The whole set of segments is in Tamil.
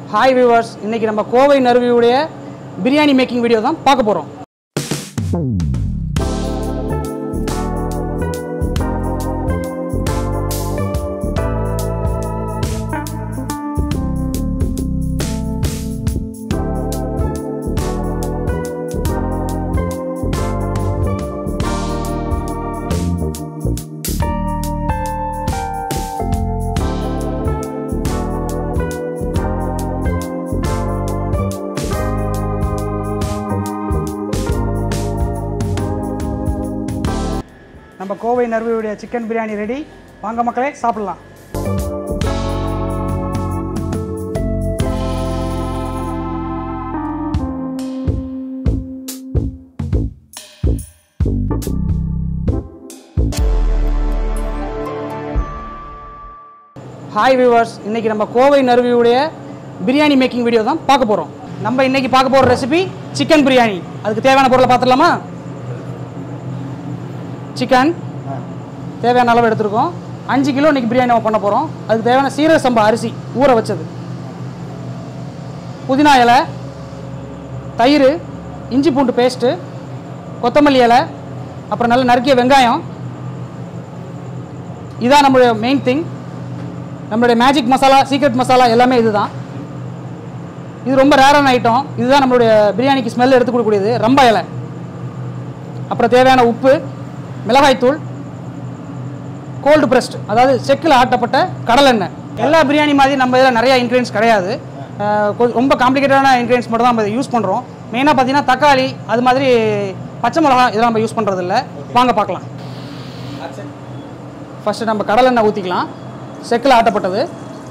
Hi viewers, இன்னைக்கு நம்ம கோவை நறுவியுடைய பிரியாணி மேக்கிங் வீடியோ தான் பார்க்க போறோம். நம்ம கோவை நறுவியுடைய சிக்கன் பிரியாணி ரெடி. வாங்க மக்களே சாப்பிடலாம். ஹாய் வியூவர்ஸ், இன்னைக்கு நம்ம கோவை நறுவியுடைய பிரியாணி மேக்கிங் வீடியோ தான் பார்க்க போறோம். நம்ம இன்னைக்கு பார்க்க போற ரெசிபி சிக்கன் பிரியாணி. அதுக்கு தேவையான பொருளை பார்த்துடலாமா? சிக்கன் தேவையான அளவு எடுத்துருக்கோம். 5 கிலோ இன்றைக்கி பிரியாணி நம்ம பண்ண போகிறோம். அதுக்கு தேவையான சீரக சம்பா அரிசி ஊற வச்சது, புதினா இலை, தயிர், இஞ்சி பூண்டு பேஸ்ட்டு, கொத்தமல்லி இலை, அப்புறம் நல்ல நறுக்கிய வெங்காயம். இதுதான் நம்மளுடைய மெயின் திங். நம்மளுடைய மேஜிக் மசாலா, சீக்ரெட் மசாலா எல்லாமே இதுதான். இது ரொம்ப ரேரான ஐட்டம். இதுதான் நம்மளுடைய பிரியாணிக்கு ஸ்மெல் எடுத்து கொடுக்கக்கூடியது. ரம்பா இலை, அப்புறம் தேவையான உப்பு, மிளகாய்த்தூள், கோல்டு பிரஸ்ட் அதாவது செக்கில் ஆட்டப்பட்ட கடலெண்ணெய். எல்லா பிரியாணி மாதிரி நம்ம இதில் நிறையா இன்க்ரீடியன்ஸ் கிடையாது. ரொம்ப காம்ப்ளிகேட்டடான இன்க்ரீடியன்ஸ் மட்டும் தான் நம்ம யூஸ் பண்ணுறோம். மெயினாக பார்த்தீங்கன்னா தக்காளி, அது மாதிரி பச்சை மிளகா இதெல்லாம் நம்ம யூஸ் பண்ணுறது இல்லை. வாங்க பார்க்கலாம். ஃபஸ்ட்டு நம்ம கடலெண்ணெய் ஊற்றிக்கலாம். செக்கில் ஆட்டப்பட்டது.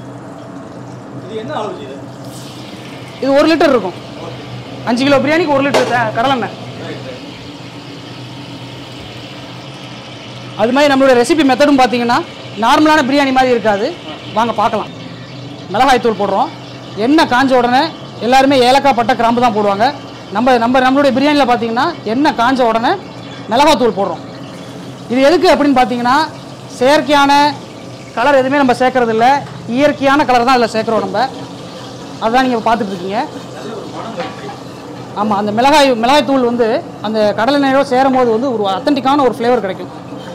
இது 1 லிட்டர் இருக்கும். 5 கிலோ பிரியாணிக்கு 1 லிட்டர் கடலெண்ணெய். அது மாதிரி நம்மளுடைய ரெசிபி மெத்தடும் பார்த்தீங்கன்னா நார்மலான பிரியாணி மாதிரி இருக்காது. வாங்க பார்க்கலாம். மிளகாய் தூள் போடுறோம். எண்ணெய் காஞ்ச உடனே எல்லாருமே ஏலக்காய், பட்டை, கிராம்பு தான் போடுவாங்க. நம்மளுடைய பிரியாணியில் பார்த்தீங்கன்னா எண்ணெய் காஞ்ச உடனே மிளகாய் தூள் போடுறோம். இது எதுக்கு அப்படின்னு பார்த்தீங்கன்னா, செயற்கையான கலர் எதுவுமே நம்ம சேர்க்கறது இல்லை. இயற்கையான கலர் தான் அதில் சேர்க்குறோம் நம்ம. அதுதான் நீங்கள் பார்த்துட்ருக்கீங்க. ஆமாம், அந்த மிளகாய் தூள் வந்து அந்த கடலெண்ணெயோடு சேரும் போது வந்து ஒரு அத்தன்டிக்கான ஒரு ஃப்ளேவர் கிடைக்கும்.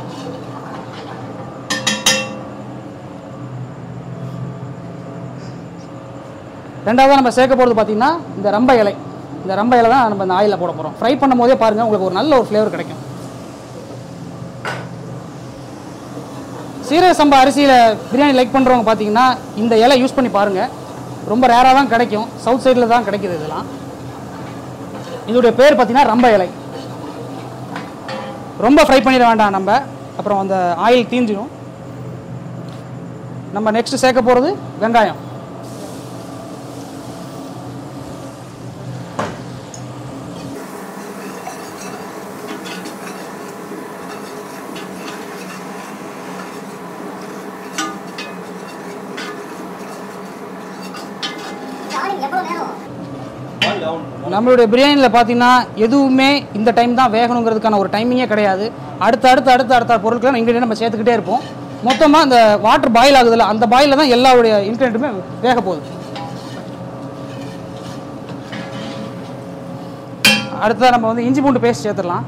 ரெண்டாவது நம்ம சேர்க்க போகிறது பார்த்தீங்கன்னா இந்த ரம்ப இலை. இந்த ரம்ப இலை தான் நம்ம இந்த ஆயிலில் போட போகிறோம். ஃப்ரை பண்ணும் போதே பாருங்கள், உங்களுக்கு ஒரு நல்ல ஒரு ஃப்ளேவர் கிடைக்கும். சீரக சம்பா அரிசியில் பிரியாணி லைக் பண்ணுறவங்க பார்த்தீங்கன்னா இந்த இலை யூஸ் பண்ணி பாருங்கள். ரொம்ப ரேராக தான் கிடைக்கும். சவுத் சைடில் தான் கிடைக்கிது இதெல்லாம். இதோடைய பேர் பார்த்தீங்கன்னா ரம்ப இலை. ரொம்ப ஃப்ரை பண்ணிட வேண்டாம் நம்ம, அப்புறம் அந்த ஆயில் தீஞ்சிடும். நம்ம நெக்ஸ்ட் சேர்க்க போகிறது வெங்காயம். நம்மளுடைய பிரியாணியில் பார்த்தீங்கன்னா எதுவுமே இந்த டைம் தான் வேகணுங்கிறதுக்கான ஒரு டைமிங்கே கிடையாது. அடுத்த பொருட்களை இன்க்ரீடியன்ட் நம்ம சேர்த்துக்கிட்டே இருப்போம். மொத்தமாக அந்த வாட்டர் பாயில் ஆகுதுல்ல, அந்த பாயிலில் தான் எல்லாருடைய இன்க்ரீடியன்ட்டுமே வேக போகுது. அடுத்ததாக நம்ம வந்து இஞ்சி பூண்டு பேஸ்ட் சேர்த்துடலாம்.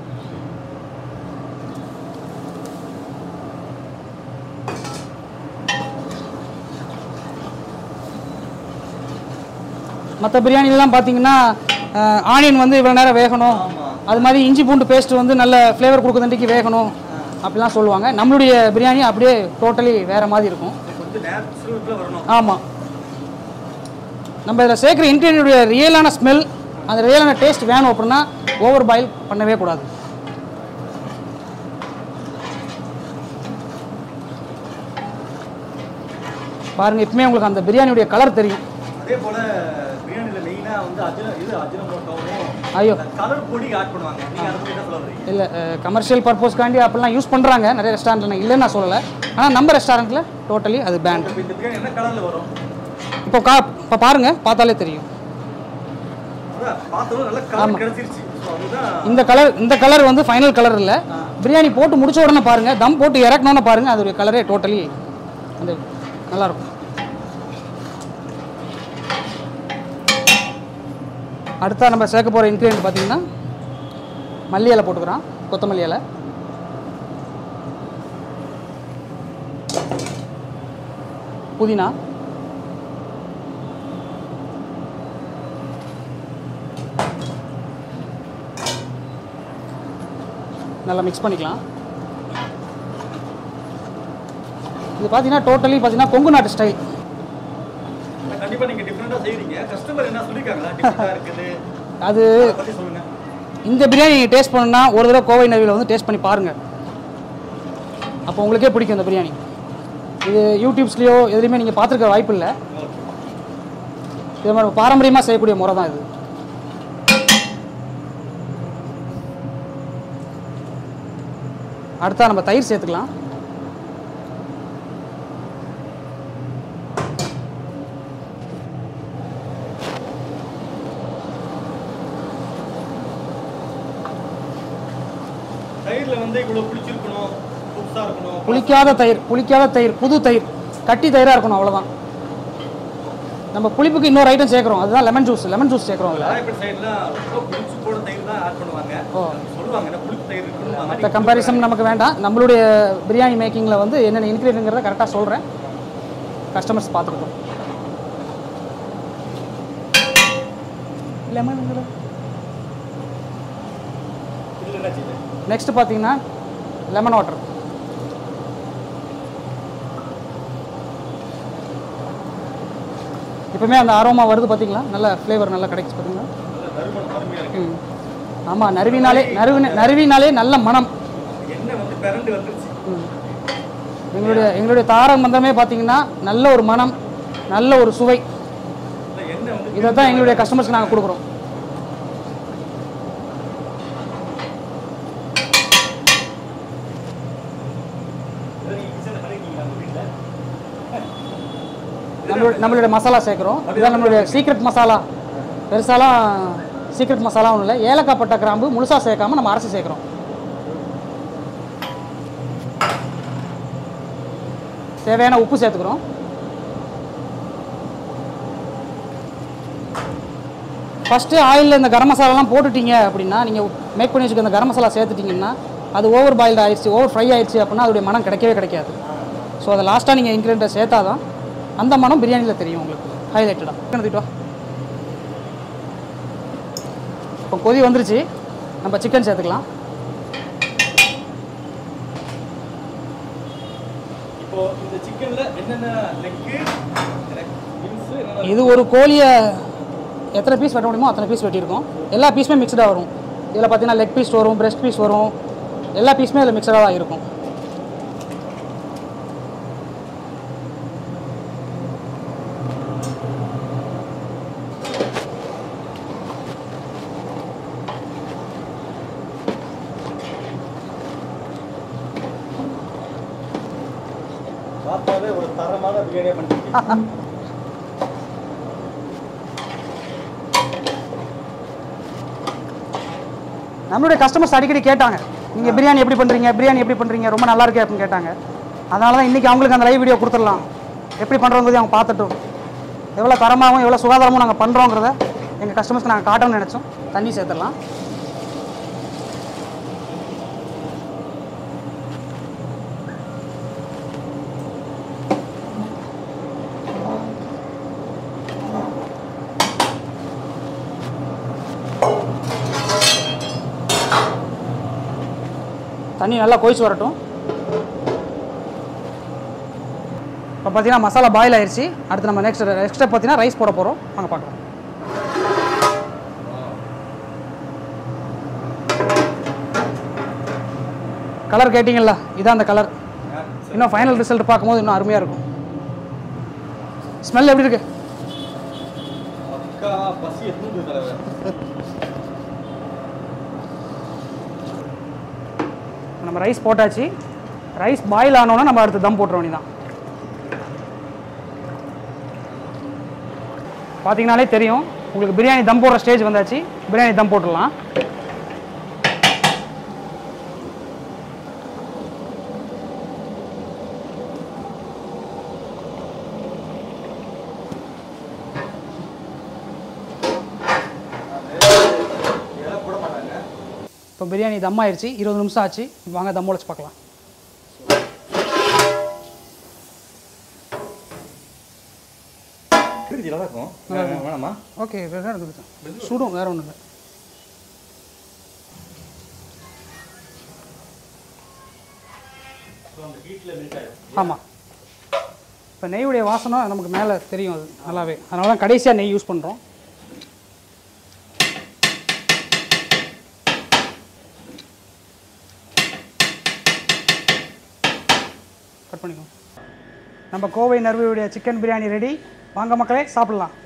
மற்ற பிரியாணிலாம் பார்த்தீங்கன்னா ஆனியன் வந்து இவ்வளோ நேரம் வேகணும், அது மாதிரி இஞ்சி பூண்டு பேஸ்ட்டு வந்து நல்ல ஃப்ளேவர் கொடுக்குறதுக்கு வேகணும் அப்படிலாம் சொல்லுவாங்க. நம்மளுடைய பிரியாணி அப்படியே டோட்டலி வேறு மாதிரி இருக்கும். ஆமாம், நம்ம இதில் சேர்க்குற இன்க்ரீடியன்ட்டுடைய ரியலான ஸ்மெல், அந்த ரியலான டேஸ்ட் வேணும் அப்படின்னா ஓவர் பாயில் பண்ணவே கூடாது. பாருங்கள், இப்போமே உங்களுக்கு அந்த பிரியாணியுடைய கலர் தெரியும். அதே போல பிரியாணில மெயினா வந்து அஜினமோட்டோவும் ஐயோ கலர் பொடி ஆட் பண்ணுவாங்க. நீங்க அத பத்தி என்ன சொல்ல வரீங்க? இல்ல, கமர்ஷியல் பர்பஸ்க்காண்டி அப்படிலாம் யூஸ் பண்றாங்க நிறைய ரெஸ்டாரண்ட்ல. இல்லைன்னு நான் சொல்லலை, ஆனால் நம்ம ரெஸ்டாரண்ட்ல டோட்டலி அது பேண்ட். இந்த பிரியாணி என்ன கலர்ல வரும்? இப்போ பாருங்க, பார்த்தாலே தெரியும். அதான் பார்த்தோம், நல்ல கலர் கிடைச்சிருச்சு. இந்த கலர் வந்து ஃபைனல் கலர் இல்லை. பிரியாணி போட்டு முடிச்ச உடனே பாருங்க, தம் போட்டு இறக்கணும்னு பாருங்க, அதோடைய கலரே டோட்டலி அந்த நல்லா இருக்கும். அடுத்தா நம்ம சேர்க்க போகிற இன்க்ரீடியன்ட் பார்த்தீங்கன்னா மல்லி இலை போட்டுக்கிறோம், கொத்தமல்லி இலை, புதினா, நல்லா மிக்ஸ் பண்ணிக்கலாம். இது பார்த்தீங்கன்னா டோட்டலி பார்த்தீங்கன்னா கொங்கு நாட்டு ஸ்டைல். கண்டிப்பாக நீங்கள் டிஃப்ரெண்ட்டாக செய்கிறீங்க. கஸ்டமர் என்ன சொல்லியிருக்காங்களா டிஃப்ரெண்ட்டாக இருக்குது அது பற்றி சொல்லுங்கள். இந்த பிரியாணி நீங்கள் டேஸ்ட் பண்ணணும்னா ஒரு தடவை கோவை நறுவியில் வந்து டேஸ்ட் பண்ணி பாருங்கள். அப்போ உங்களுக்கே பிடிக்கும் இந்த பிரியாணி. இது யூடியூப்ஸ்லேயோ எதுலேயுமே நீங்கள் பார்த்துருக்க வாய்ப்பு இல்லை. இது மாதிரி பாரம்பரியமாக செய்யக்கூடிய முறை தான் இது. அடுத்தா நம்ம தயிர் சேர்த்துக்கலாம். தயிரில் வந்து இவ்வளோ புளிச்சிருக்கணும், புதுசாக இருக்கணும். புளிக்காத தயிர், புது தயிர், கட்டி தயிராக இருக்கணும், அவ்வளோதான். நம்ம புளிப்புக்கு இன்னொரு ஐட்டம் சேர்க்குறோம், அதுதான் லெமன் ஜூஸ் சேர்க்குறோம். ராயப்பேட் சைட்லாம் ரொம்ப புளிச்சு போட தயிர் தான் ஆட் பண்ணுவாங்க. சொல்லுவாங்க புளிப்பு தயிர் இருக்குன்னு. மற்ற கம்பேரிசன் நமக்கு வேண்டாம். நம்மளுடைய பிரியாணி மேக்கிங்கில் வந்து என்னென்ன இன்க்ரீடியன்ட்ங்கிறத கரெக்டாக சொல்கிறேன், கஸ்டமர்ஸ் பார்த்துக்கிட்டோம். லெமன் நெக்ஸ்ட் பார்த்தீங்கன்னா லெமன் வாட்டர். இப்போவுமே அந்த ஆரோமா வருது பார்த்தீங்களா, நல்ல ஃப்ளேவர் நல்லா கிடைக்குது பார்த்தீங்களா. ஆமாம், நறுவினாலே நல்ல மனம். எங்களுடைய தாரக மந்திரமே பார்த்தீங்கன்னா நல்ல ஒரு மனம், நல்ல ஒரு சுவை. இதை தான் எங்களுடைய கஸ்டமர்ஸ்க்கு நாங்கள் கொடுக்குறோம். நம்மளுடைய மசாலா சேர்க்குறோம். இதுதான் நம்மளுடைய சீக்ரெட் மசாலா. பெருசாலாம் சீக்ரெட் மசாலா ஒன்றும் இல்லை. ஏலக்காய், பட்டை, கிராம்பு முழுசாக சேர்க்காம நம்ம அரைச்சி சேர்க்குறோம். தேவையான உப்பு சேர்த்துக்கிறோம். ஃபஸ்ட்டு ஆயிலில் இந்த கரம் மசாலாலாம் போட்டுட்டீங்க அப்படின்னா, நீங்கள் மேக் பண்ணி வச்சுக்க இந்த கரம் மசாலா சேர்த்துட்டிங்கன்னா அது ஓவர் பாயில்டு ஆயிடுச்சு, ஓவர் ஃப்ரை ஆயிடுச்சு அப்படின்னா அதோடைய மனம் கிடைக்காது. ஸோ அதை லாஸ்ட்டாக நீங்கள் இன்க்ரீடியண்ட்டை சேர்த்தா தான் அந்த மனம் பிரியாணியில் தெரியும் உங்களுக்கு ஹைலைட்டடாக. எடுத்துக்கிட்டோம். இப்போ கொதி வந்துருச்சு, நம்ம சிக்கன் சேர்த்துக்கலாம். இது ஒரு கோழியை எத்தனை பீஸ் வெட்ட முடியுமோ அத்தனை பீஸ் வெட்டியிருக்கோம். எல்லா பீஸுமே மிக்சடாக வரும். இதில் பார்த்தீங்கன்னா லெக் பீஸ் வரும், பிரெஸ்ட் பீஸ் வரும், எல்லா பீஸுமே இதில் மிக்சடாக தான் இருக்கும். பார்த்தாலே ஒரு தரமான பிரியாணியை பண்ணிருக்கீங்க. நம்மளுடைய கஸ்டமர்ஸ் அடிக்கடி கேட்டாங்க, நீங்கள் பிரியாணி எப்படி பண்ணுறீங்க, ரொம்ப நல்லா இருக்கு அப்படின்னு கேட்டாங்க. அதனால தான் இன்றைக்கி அவங்களுக்கு அந்த லைவ் வீடியோ கொடுத்துடலாம். எப்படி பண்ணுறோங்கிறது அவங்க பார்த்துட்டோம். எவ்வளோ தரமாகவும் எவ்வளோ சுகாதாரமும் நாங்கள் பண்ணுறோங்கிறத எங்கள் கஸ்டமர்ஸ்க்கு நாங்கள் காட்டணும்னு நினச்சோம். தண்ணி சேர்த்துடலாம். தண்ணி நல்லா கொதிச்சு வரட்டும். இப்போ பார்த்தீங்கன்னா மசாலா பாயில் ஆயிடுச்சு. அடுத்து நம்ம நெக்ஸ்ட் ஸ்டெப் பார்த்தீங்கன்னா ரைஸ் போட போகிறோம். வாங்க பார்க்கலாம். கலர் கேட்டிங்களா, இதான் அந்த கலர். இன்னும் ஃபைனல் ரிசல்ட் பார்க்கும்போது இன்னும் அருமையாக இருக்கும். ஸ்மெல் எப்படி இருக்கு? நம்ம ரைஸ் போட்டாச்சு. ரைஸ் பாயில் ஆனோன்னா நம்ம அடுத்து தம் போட்டுற வேண்டியதான். பார்த்தீங்கனாலே தெரியும் உங்களுக்கு பிரியாணி தம் போடுற ஸ்டேஜ் வந்தாச்சு. பிரியாணி தம் போட்டுடலாம். இப்போ பிரியாணி தம் ஆயிடுச்சு, 20 நிமிஷம் ஆச்சு. வாங்க தம் உடைச்சு பார்க்கலாம். வேணாமா? ஓகே, சுடும், வேறு ஒன்றும் இல்லை. ஆமாம், இப்போ நெய்யுடைய வாசனை நமக்கு மேலே தெரியும், அது நல்லாவே. அதனால தான் கடைசியாக நெய் யூஸ் பண்ணுறோம். கட் பண்ணிக்கோ. நம்ம கோவை நறுவியுடைய சிக்கன் பிரியாணி ரெடி. வாங்க மக்களே, சாப்பிட்லாம்.